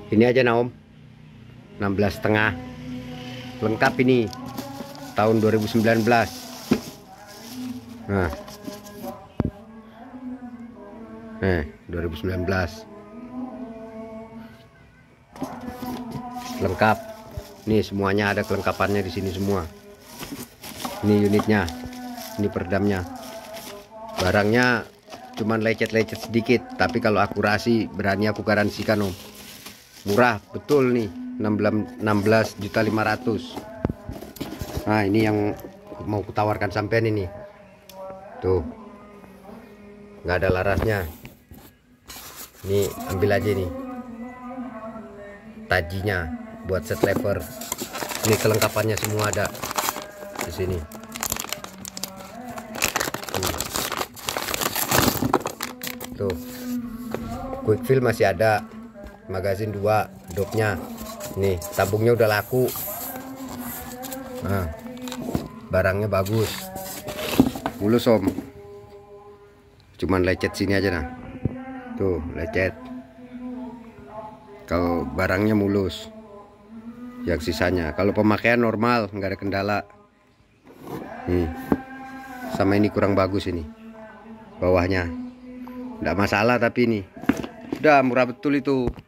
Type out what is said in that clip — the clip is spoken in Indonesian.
Ini aja nah Om, 16,5 lengkap ini tahun 2019. Nah 2019 lengkap nih, semuanya ada kelengkapannya di sini semua. Ini unitnya, ini peredamnya. Barangnya cuman lecet-lecet sedikit, tapi kalau akurasi berani aku garansikan Om, murah betul nih, 16.500.000. Nah ini yang mau kutawarkan sampean ini tuh, nggak ada larasnya. Ini ambil aja nih tajinya buat set lever. Ini kelengkapannya semua ada di sini. Tuh, quick fill masih ada, magazin 2, dopnya. Nih, tabungnya udah laku. Nah, barangnya bagus. Mulus Om. Cuman lecet sini aja nah. Tuh, lecet. Kalau barangnya mulus. Yang sisanya, kalau pemakaian normal, nggak ada kendala. Nih, sama ini kurang bagus ini. Bawahnya. Nggak masalah, tapi ini udah murah betul itu.